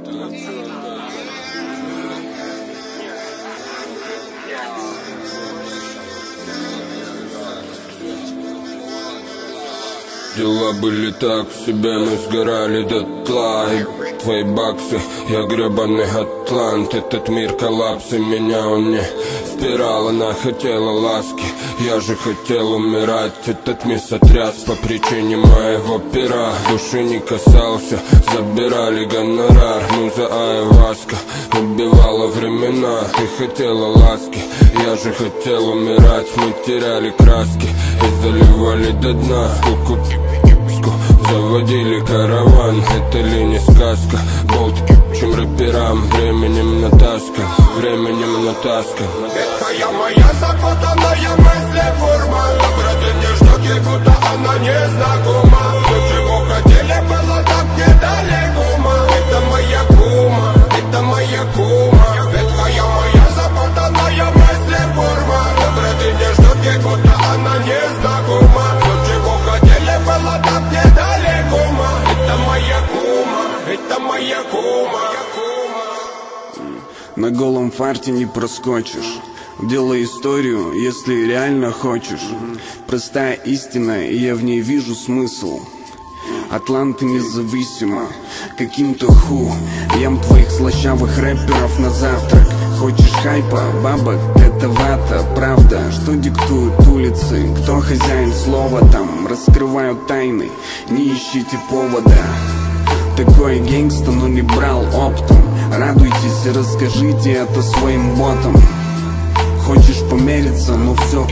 Дела были так себе, мы сгорали дотла. И твои баксы, я гребаный атлант. Этот мир коллапс, и меня он не впирал. Она хотела ласки, я же хотел умирать. Этот мир сотряс по причине моего пера. Души не касался, забирали гонорар. Муза айваска убивала времена. Ты хотела ласки, я же хотел умирать. Мы теряли краски и заливали до дна. Заводили караван, это ли не сказка? Болт чем рэперам, временем натаскан, временем натаскан. Ветхая моя запутанная мысли форма. Доброты не ждет, ей будто она незнакома. Все, чего хотели, было так недалеко. Это моя кума, это моя кума. Ветхая моя запутанная мысли форма. Доброты не ждет, ей будто она незнакома. Все, чего хотели, было так недалеко. Это моя кума, это моя кума. На голом фарте не проскочишь. Делай историю, если реально хочешь. Простая истина, и я в ней вижу смысл. Атланта независима, каким-то ем твоих слащавых рэперов на завтрак. Хочешь хайпа, бабок, это вата, правда. Что диктуют улицы, кто хозяин слова там. Раскрывают тайны, не ищите повода. Такой гэнгста, но не брал оптом. Радуйтесь и расскажите это своим ботам. Хочешь помериться, но все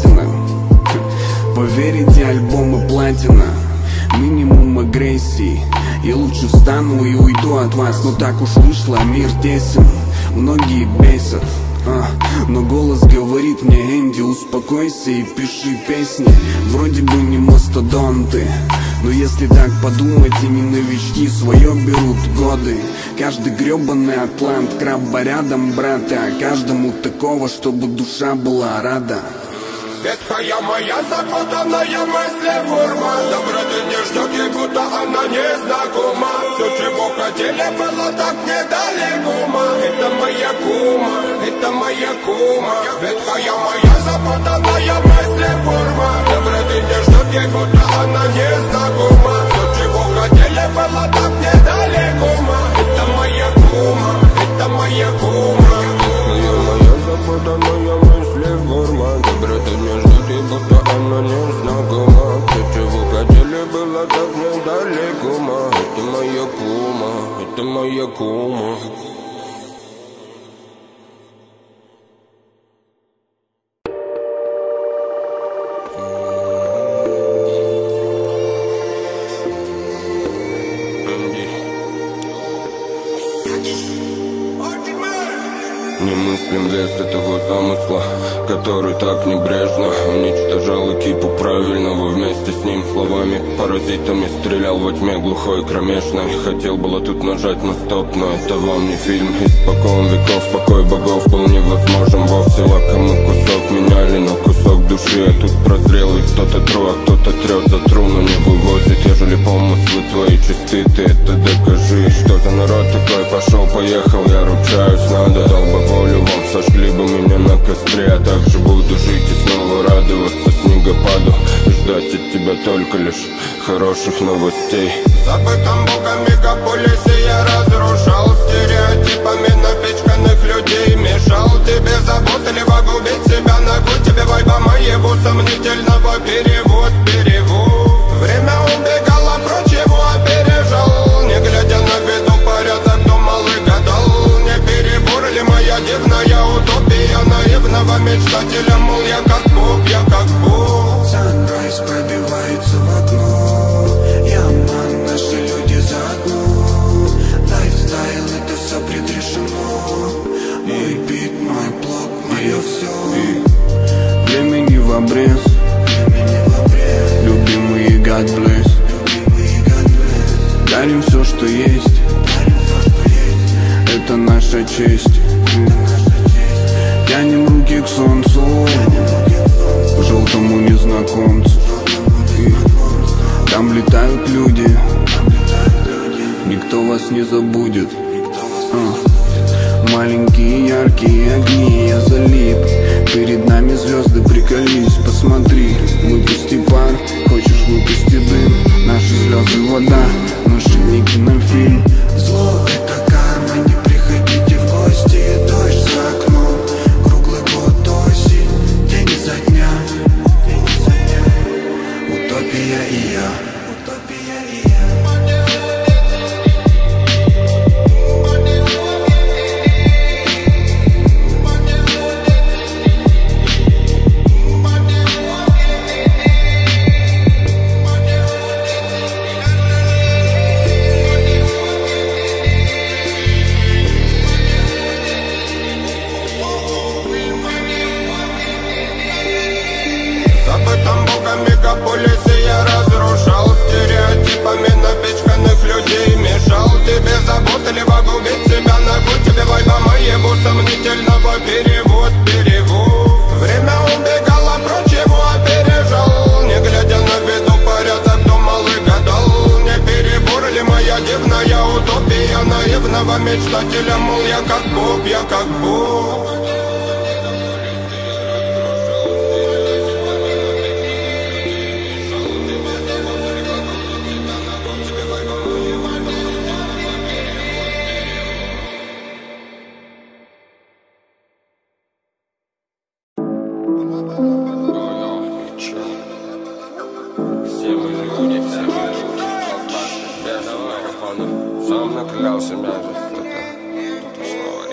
поверите, альбомы платина. Минимум агрессии. Я лучше встану и уйду от вас. Но так уж вышло, мир тесен. Многие бесят, но голос говорит мне: Энди, успокойся и пиши песни. Вроде бы не мастодонты, но если так подумать, и не новички свое берут годы. Каждый гребаный атлант, краба рядом, брата. А каждому такого, чтобы душа была рада. Ветхая моя запутанная мысли форма. Доброты не ждет, ей будто она незнакома. Все, чего хотели, было так недалеко. Это моя кума, это моя кума. Ветхая моя запутанная мысли форма. Доброты не ждет, ей будто она незнакома. Все, чего хотели, было так недалеко. Это моя кума, это моя кума. Ветхая моя запутанная мысли форма. Доброты не ждут, и будто она незнакома. Все, чего хотели, было так недалеко. Это моя кума, это моя кума. Немыслим лес этого замысла, который так небрежно уничтожал экипу правильного. Вместе с ним словами паразитами стрелял во тьме глухой кромешной. Хотел было тут нажать на стоп, но это вам не фильм. Испокон веков покой богов был невозможен вовсе. Лакомый кусок меняли на кусок души. А тут прозрел и кто-то тру, а кто-то трет за тру, но не вывозит. Ежели помыслы твои чисты, ты это докажи. Что за народ такой? Пошел, поехал, я ручаюсь, надо. Дал бы волю вам, сожгли бы меня на костре. А также буду жить и снова радоваться снегопаду. И ждать от тебя только лишь хороших новостей. В забытом богом мегаполисе я разрушал стереотипами напичканных людей. Мешал тебе заботливо губить себя, ногу тебе вайба моего сомнительного. Перевод. Время убегало прочь, его опережал. Не глядя на виду порядок, думал и гадал. Не перебор ли моя дивная утопия наивного мечтателя? Мол, я как Бог, я как Бог. Санрайз пробивается в окно. Я ман, наши люди заодно. Лайфстайл, это все предрешено. Мой бит, мой блог, мое все. Времени в обрез. Любимые God bless. Дарим все, что есть. Это наша честь. Тянем руки к солнцу, к желтому незнакомцу. Там летают люди, никто вас не забудет. Маленькие яркие огни, я залип. Перед нами звезды, приколись, посмотри. Выпусти пар, хочешь выпусти дым. Наши слезы вода, наши не кинофильм. Зло — это карма, не приходите в гости. Дождь за окном, круглый год осень, день за дня, утопия и я. Мегаполисе я разрушал стереотипами напичканных людей. Мешал тебе заботы, либо губить себя. Нахуй тебе вайба моего сомнительного перевод. Время убегало, прочь его опережал. Не глядя на виду порядок, думал и гадал. Не перебор ли моя дивная утопия наивного мечтателя? Мол, я как Бог, я как Бог. Сам наклялся мяжет, тут снова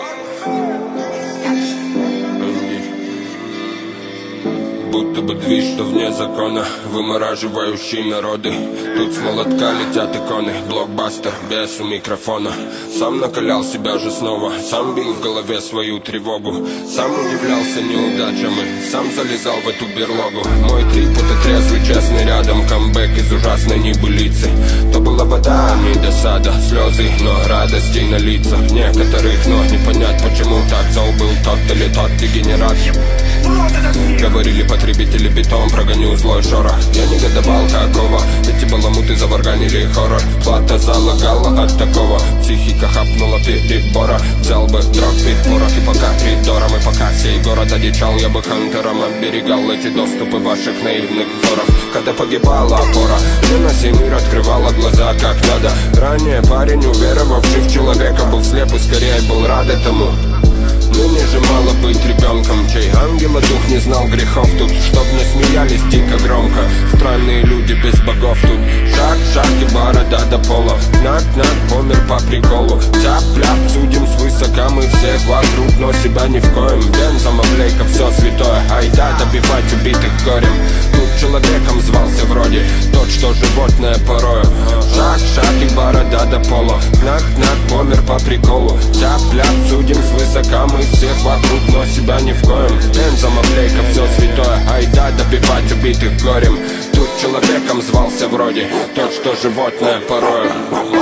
будто бы движ, что вне закона, вымораживающий народы. Тут с молотка летят иконы, блокбастер без у микрофона. Сам накалял себя же снова, сам бил в голове свою тревогу. Сам удивлялся неудачам и сам залезал в эту берлогу. Мой трип — это трезвый, честный рядом, камбэк из ужасной небылицы. То была вода, а не досада, слезы, но радости на лицах некоторых. Но не понять, почему так зол был тот или тот дегенерат. Говорили потребители бетон, прогоню злой шорох. Я негодовал какого, эти баламуты заварганили хоррор. Плата залагала от такого, психика хапнула перебора. Взял бы дрог, порох и пока придором. И пока сей город одичал, я бы хантером оберегал эти доступы ваших наивных взоров. Когда погибала опора, мне на сей мир открывала глаза как надо. Ранее парень, уверовавший в человека, был слеп и скорее был рад этому. Ныне же мало быть ребенком, чей ангела дух не знал грехов тут. Чтоб не смеялись дико громко, странные люди без богов тут. Шаг и борода до пола, нак помер по приколу. Тяп-ляп, судим свысока мы всех вокруг, но себя ни в коем. Бензом облейка, все святое, айда добивать убитых горем. Тут человеком звался вроде тот, что животное порою. Шаг и борода до пола, нак помер по приколу. Тяп-ляп, судим свысока мы всех вокруг, но себя ни в коем. Бензом облейка, все святое, айда добивать убитых горем. Тут человеком звался вроде тот, что животное порою.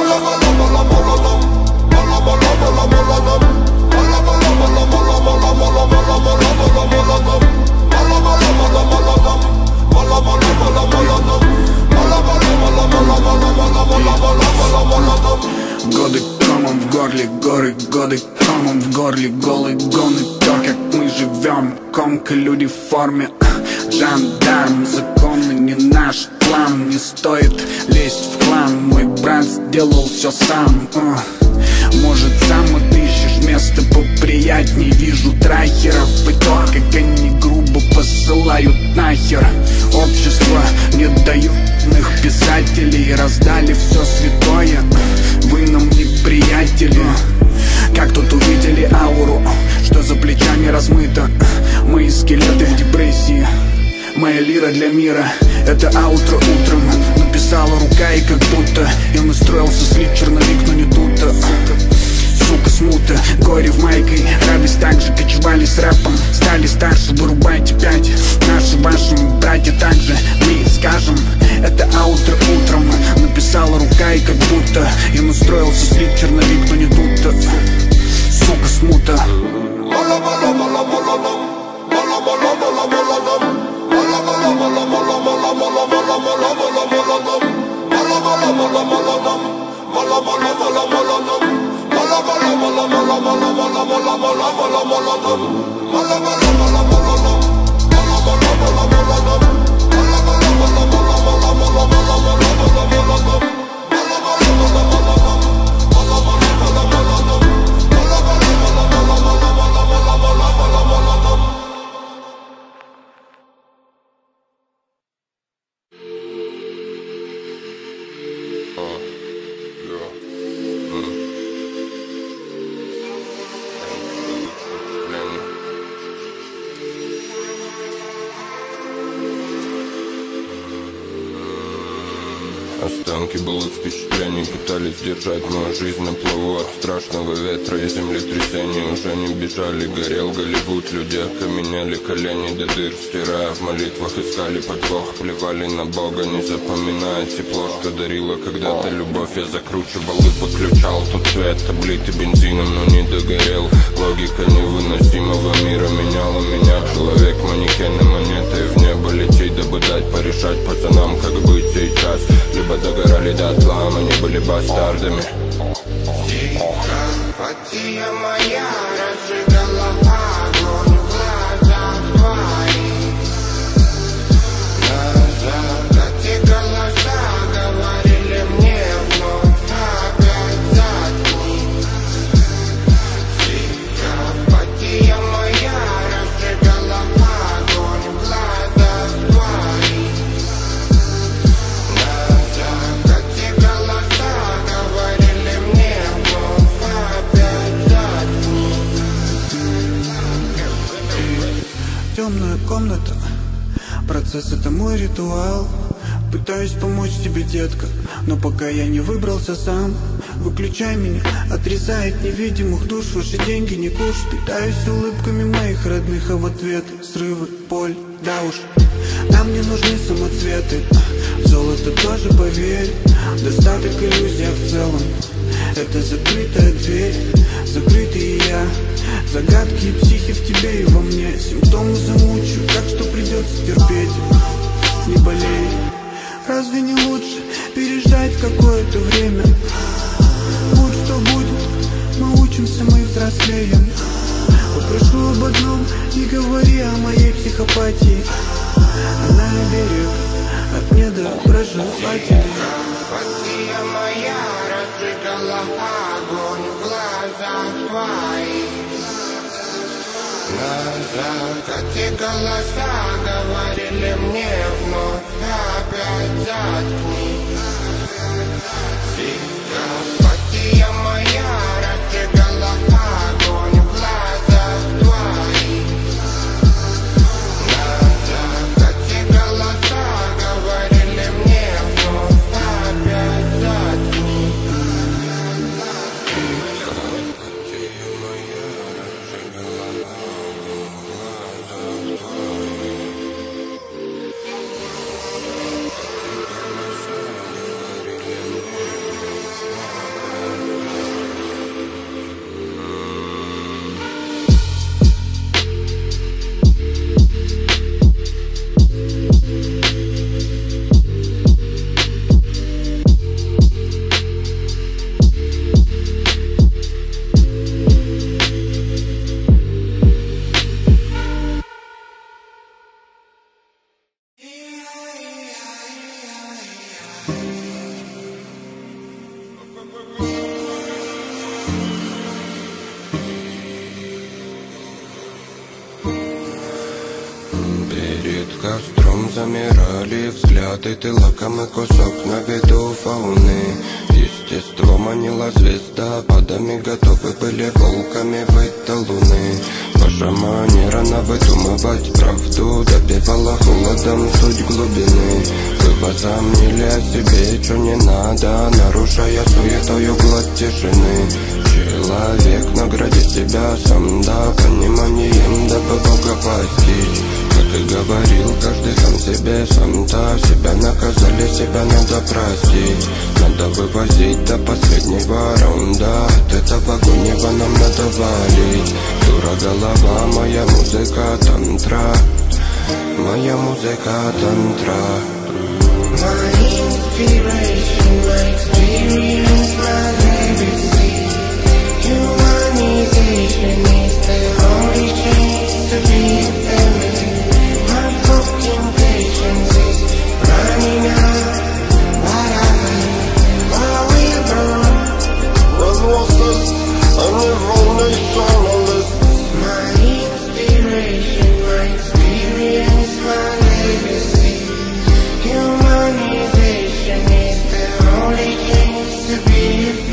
Годы комом в горле, горы, годы комом в горле, голый гон и то, как мы живем. Комка, люди в форме, жандарм, законы не наш план. Не стоит лезть в клан, мой брат сделал все сам. Может, сам отыщешь место поприятней. Вижу трахеров и то, как они грубо посылают нахер. Общество не дают иных писателей, раздали все святое, вы нам не приятели. Как тут увидели ауру, что за плечами размыто. Мои скелеты в депрессии, моя лира для мира. Это аутро утром написала рука, и как будто я настроился слить черновик, но не тут-то. Сука, смута, горе в майке, радость также кочевали с рэпом. Стали старше, вырубайте 5. Наши, ваши братья также, мы скажем. Это аутро утром написала рука, и как будто я настроился слить черновик, но не тут-то. Сука, смута. Останки былых впечатлений пытались держать мою жизнь на плаву от страшного ветра и землетрясений. Уже не бежали, горел Голливуд, люди окаменели колени до дыр, стирая в молитвах, искали подвох, плевали на Бога, не запоминая тепло, что дарила когда-то любовь. Я закручивал и подключал тот цвет, облитый бензином, но не догорел. Логика невыносимого мира меняла меня. Человек манекены монеты в небо лететь, дабы дать порешать пацанам, как быть сейчас. Либо догорали дотла, мы не были бастардами. Симпатия моя разжигала огонь в глазах твоих. Назад эти голоса говорили мне вновь опять заткни. Симпатия моя разжигала огонь в глазах твоих. Назад эти голоса говорили мне вновь опять заткни. Темная комната, процесс — это мой ритуал. Пытаюсь помочь тебе, детка, но пока я не выбрался сам. Выключай меня, отрезает невидимых душ. Ваши деньги не куш. Питаюсь улыбками моих родных, а в ответ срывы, боль, да уж. Нам не нужны самоцветы, золото тоже, поверь. Достаток, иллюзия в целом. Это закрытая дверь, закрытый я. Загадки и психи в тебе и во мне. Симптомы замучу, так что придется терпеть. Не болей. Разве не лучше переждать какое-то время? Будь что будет, мы учимся, мы взрослеем. Попрошу об одном, не говори о моей психопатии. Она берег от недоброжелателей. Симпатия моя разжигала огонь в глазах твоих. Назад эти голоса говорили мне вновь опять заткни. Симпатия моя разжигала огонь в глазах твоих. Назад эти голоса говорили мне вновь опять заткни. Симпатия моя разжигала огонь в глазах твоих. Перед костром замирали взгляды, ты лакомый кусок на виду фауны. Естество манила звездопадами, готовы были волками выйти луны. Ваша манера на выдумывать правду добивала холодом суть глубины. Вы возомнили о себе, что не надо, нарушая суетою гладь тишины. Человек награди себя сам, да, пониманием, дабы Бога постичь. Как и говорил, каждый сам себе, сам-то себя наказали, себя надо простить. Надо вывозить до последнего раунда, от этого гонева нам надо валить. Дура голова, моя музыка тантра, моя музыка тантра. My inspiration, my experience, my legacy. You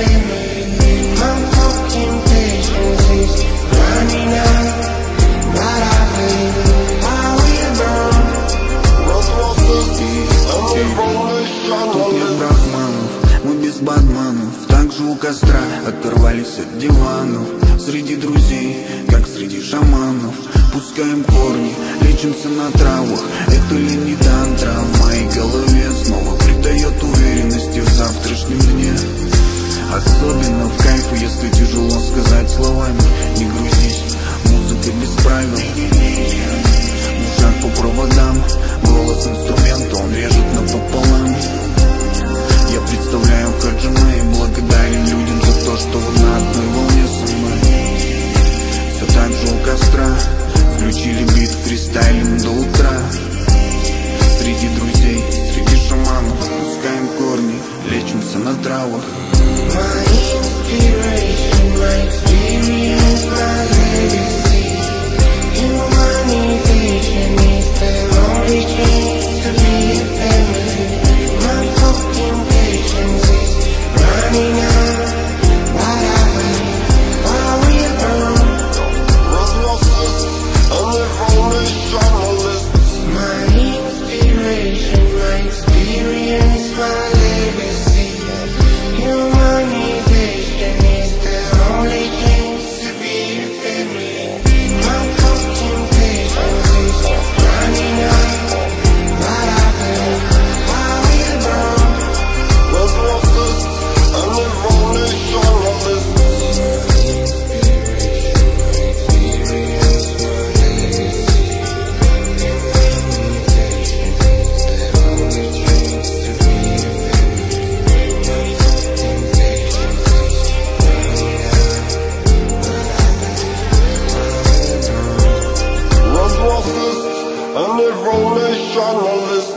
family. My fucking patience is running out, but I believe I will burn. Тут нет брахманов, мы без бадманов. Также у костра оторвались от диванов. Среди друзей, как среди шаманов. Пускаем корни, лечимся на травах. Это ли не тантра в моей голове снова придает уверенности в завтрашнем дне. Особенно в кайфу, если тяжело сказать словами. Не грузись, музыка без правил. В ушах по проводам, голос инструмента, он режет напополам. Я представляю Хаджима и благодарен людям за то, что вы на одной волне со мной. Все так же у костра, включили бит, фристайлим до утра. Среди друзей, среди шаманов, пускаем корни, лечимся на травах. My inspiration, my experience, my legacy. Humanization is the only chance to be a family. My fucking patience is running out, but I believe I will burn. My inspiration, my experience, my legacy. Humanization is the only chance to be a family. My fucking patience is running out, but I believe I will burn. And they've only journalists.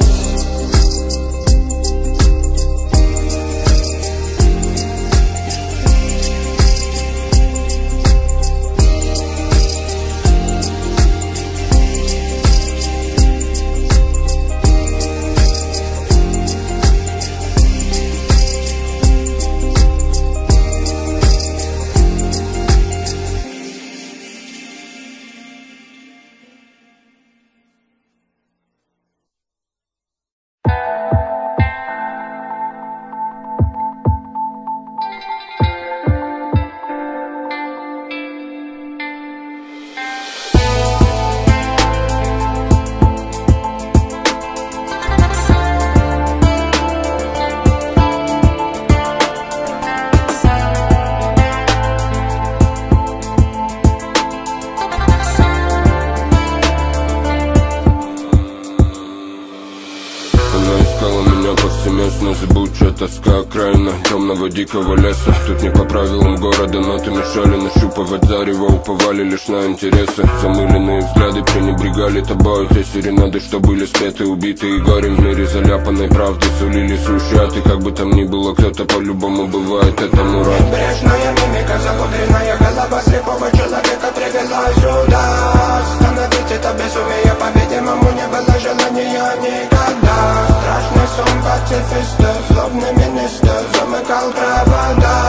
Повсеместно зыбучая тоска окраина темного дикого леса. Тут не по правилам города, ноты мешали нащупывать зарево. Уповали лишь на интересы, замыленные взгляды пренебрегали тобой. Те серенады, что были спеты, убитые горем в мире заляпанной правды, сулили сущаты. Как бы там ни было, кто-то по-любому бывает этому рад. Брежная мимика, запудренная голова слепого человека привела сюда. Остановить это безумие, по-видимому, не было желания никогда. Страшный сон пацифиста, злобный министр замыкал провода.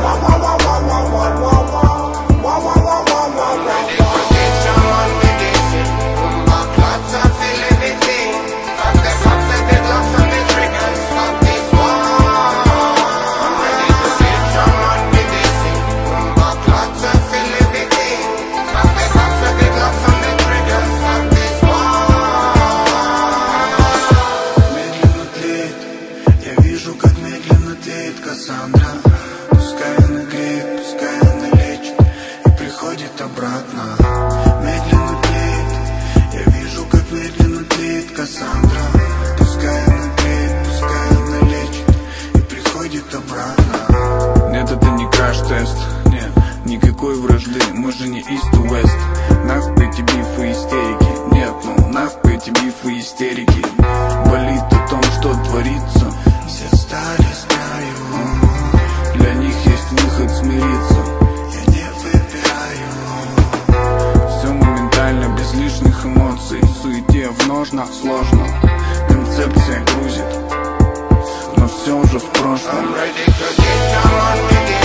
Нет, это не краш-тест, нет, никакой вражды, мы же не East to West. Нахуй эти бифы истерики, нет, ну нахуй эти бифы истерики. Болит о том, что творится, все стали с краю. Для них есть выход смириться, я не выбираю. Все моментально, без лишних эмоций, в суете, в ножнах сложно. Концепция грузит, но все уже в прошлом. I'm ready to get down on me.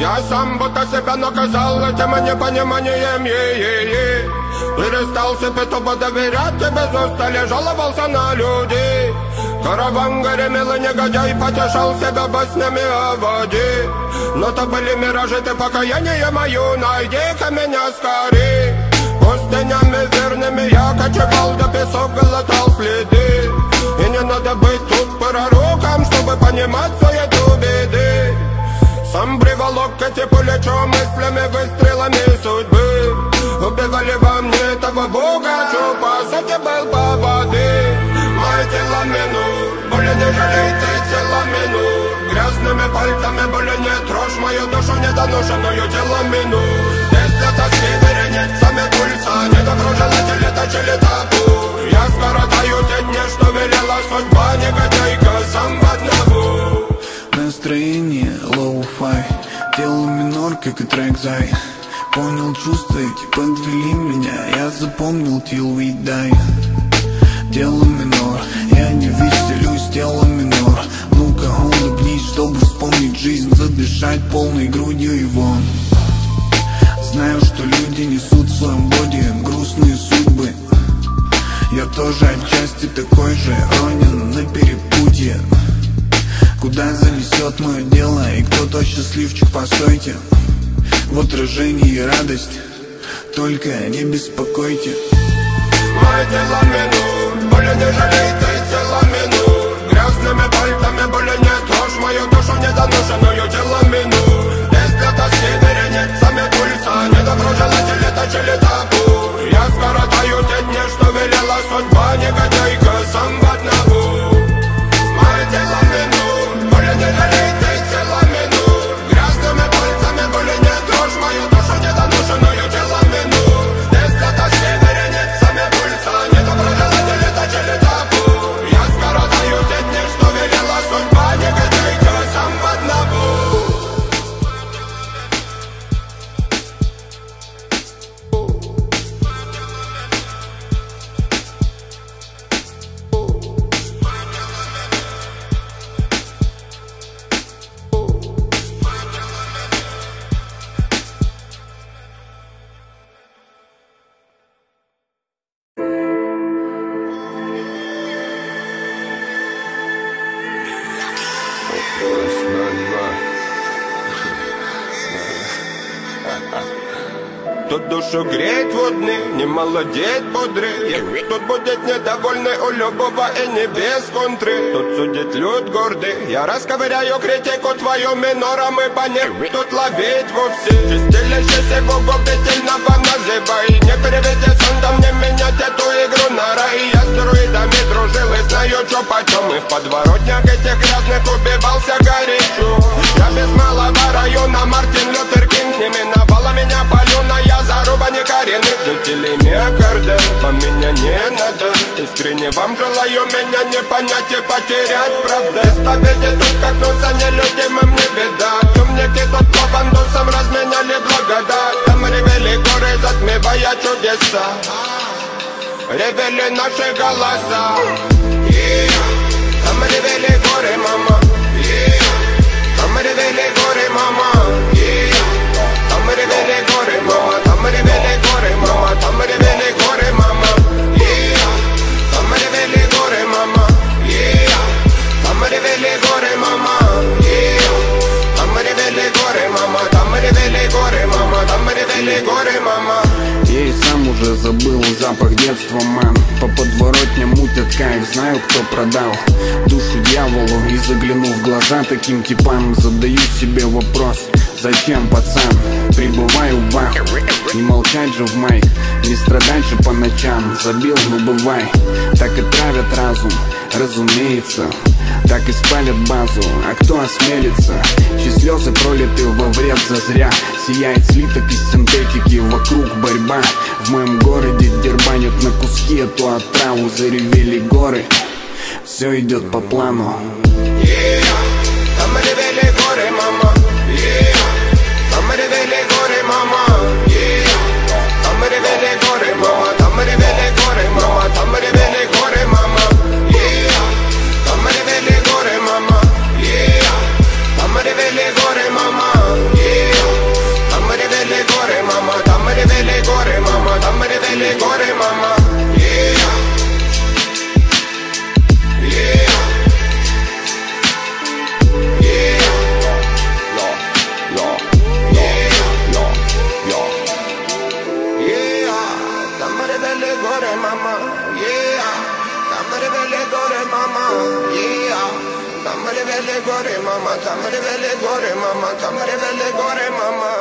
Я сам будто себя наказал этим непониманием. Перестал себе тупо доверять, и без устали жаловался на людей. Караван гремел и негодяй потешал себя баснями о воде. Но то были миражи, ты покаяние мою, найди-ка меня скорей. Пустынями верными я кочевал, до песок глотал следы. И не надо быть тут пророком, чтобы понимать суету беды. Сам приволок эти плечо мыслями, выстрелами судьбы. Убивали во мне того бога, что по сути был по воды. Мое тело минут, более не жалей ты тело минут. Грязными пальцами более не трожь мою душу недоношенную тело минут. Здесь для тоски вереницами пульса, недоброжелатели точили табу. Я скоротаю те дни, что велела судьба, негодяйка сам в одного. Настроение лоу-фай, тело минор, как и трек Зай. Понял чувства эти, подвели меня, я запомнил till we die. Тело минор, я не веселюсь, тело минор. Ну-ка улыбнись, чтобы вспомнить жизнь, задышать полной грудью его. Знаю, что люди несут в своем боди грустные судьбы. Я тоже отчасти такой же, ронен на перепутье. Куда занесет мое дело, и кто тот счастливчик, постойте. В отражении радость, только не беспокойте. Мое тело минут, более не жалей ты тело минут. Грязными пальцами более не трожь мою душу недоношенную тело минут. Здесь для тоски вереницами пульса, недоброжелатели точили табу. Я скоротаю те дни, что велела судьба, негодяйка сам в одного. Мое тело минут, более не жалей ты тело минут. Грязными пальцами более не трожь мою душу недоношенную тело минут. Здесь для тоски вереницами пульса, недоброжелатели точили табу. Я скоротаю те дни, что велела судьба, негодяйка сам в одного. Тут душу греет водны, не молодеет бодрый. Тут будет недовольный у любого и не без контры. Тут судит люд гордый, я расковыряю критику твою минором, ибо не тут ловить вовсе. Чистилище его губительного называй. Не переведи сондом, не менять эту игру на рай. Я с друидами дружил и знаю, что почем. И в подворотнях этих грязных убивался горячо. Я без малого района Мартин Лютер Кинг. Не миновала меня полюна, я заруба некоренных жителей миокарда. Вам меня не надо, искренне вам желаю меня не понять и потерять, правда. Исповеди тут как носа нелюдимым не видать. Умники тут по бандусам разменяли благодать. Там ревели горы, затмевая чудеса. Ревели наши голоса. Там ревели горы, мама. Там ревели горы, мама. Там ревели горы, мама. Там ревели горы, мама. Там ревели горы, мама. Там ревели горы, мама. Там ревели горы, мама. Там ревели горы, мама. Там ревели горы, мама. Там ревели горы, мама. Я и сам уже забыл запах детства, мэн. По подворотне мутят кайф, знаю, кто продал душу дьяволу. И заглянув в глаза таким типам, задаю себе вопрос: зачем, пацан? Прибываю в ах. Не молчать же в майк, не страдать же по ночам. Забил, ну бывай. Так и травят разум, разумеется. Так и спалят базу, а кто осмелится? Чьи слезы пролиты во вред зазря. Сияет слиток из синтетики, вокруг борьба. В моем городе дербанят на куски эту отраву. Заревели горы, все идет по плану. Там ревели горы, мама. Там ревели горы, мама. Там ревели горы, мама. Там ревели горы, мама. Там ревели горы, мама. Там ревели горы, мама. Там ревели горы, мама. ревели горы, мама, там ревели горы, мама, там ревели горы, мама.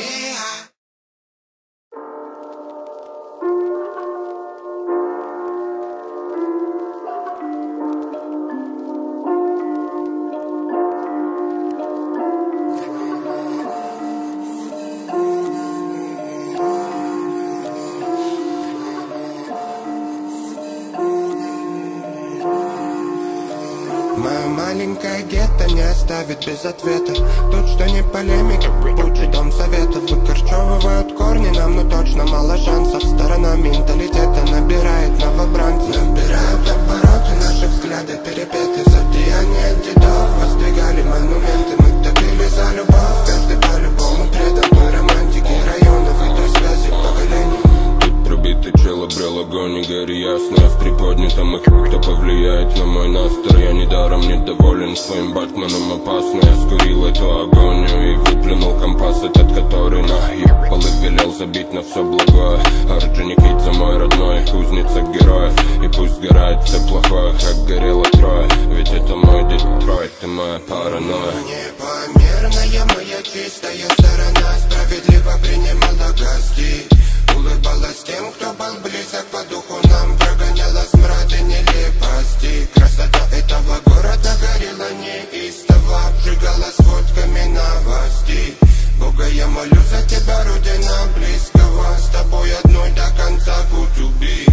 Моя маленькая гетто не оставит без ответа. Тут что не полемика, будь же дом советов. Выкорчевывают корни нам, но точно мало шансов. Сторона менталитета набирает новобранцев. Набирают обороты, наши взгляды перепеты. За деяния дедов воздвигали монументы. Мы топили за любовь, каждый по-любому предан той романтики районов и той связи поколений. Пробитый чел обрел огонь и гори ясно. Я в приподнятом их, кто повлияет на мой настрой. Я недаром недоволен своим Батманом, опасно. Я скурил эту агонию и выплюнул компас этот, который наебал и велел забить на все благое. Орджоникит за мой родной, кузница героев. И пусть сгорает все плохое, как горело трое. Ведь это мой Детройт, ты моя паранойя. Непомерная моя чистая сторона справедливо принимала гости. Улыбалась тем, кто был близок по духу нам. Прогоняла смрад и нелепости. Красота этого города горела неистово. Обжигала сводками новостей. Бога, я молю за тебя, родина близкого. С тобой одной до конца good to be.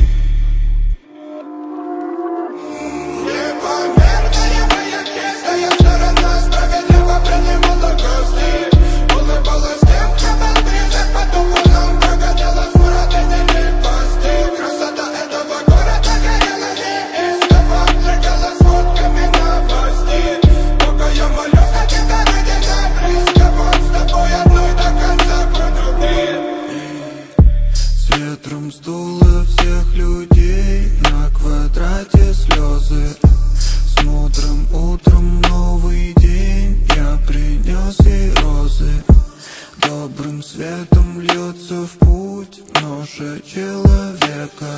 Непомерная моя чистая сторона справедливо принимала гости. Улыбалась тем, кто был близок по духу нам. Прогоняла смрад и нелепости. Красота этого города горела неистово. Обжигала сводками новостей. Бога, я молю за тебя, родина близкого. С тобой одной до конца good to be. С ветром сдуло всех людей, на квадрате слезы. С мудрым утром новый день, я принес ей розы. Добрым светом льется в путь ноша человека.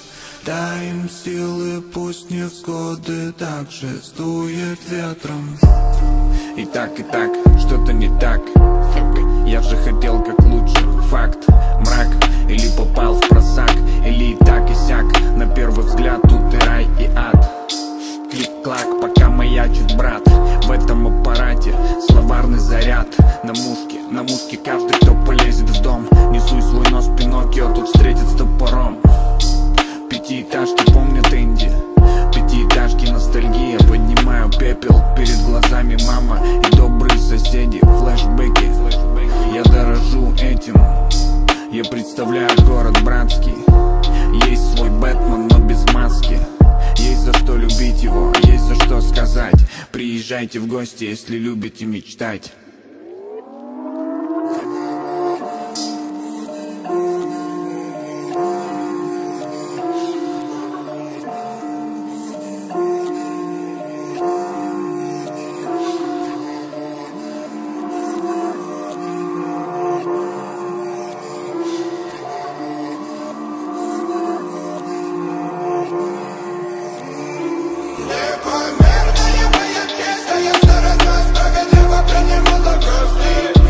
Дай им силы, пусть невзгоды также сдует ветром. И так, что-то не так. Я же хотел как лучше. Факт, мрак. Или попал в просак, или и так и сяк. На первый взгляд тут и рай, и ад. Клик-клак, пока маячит брат. В этом аппарате словарный заряд. На мушке каждый, кто полезет в дом. Несуй свой нос, Пиноккио тут встретит с топором. Пятиэтажки помнят Инди. Пятиэтажки ностальгия. Поднимаю пепел, перед глазами мама и добрые соседи. Флэшбэки, я дорожу этим. Я представляю город братский. Есть свой Бэтмен, но без маски. Есть за что любить его, есть за что сказать. Приезжайте в гости, если любите мечтать. Непомерная моя чистая сторона справедливо принимала гости.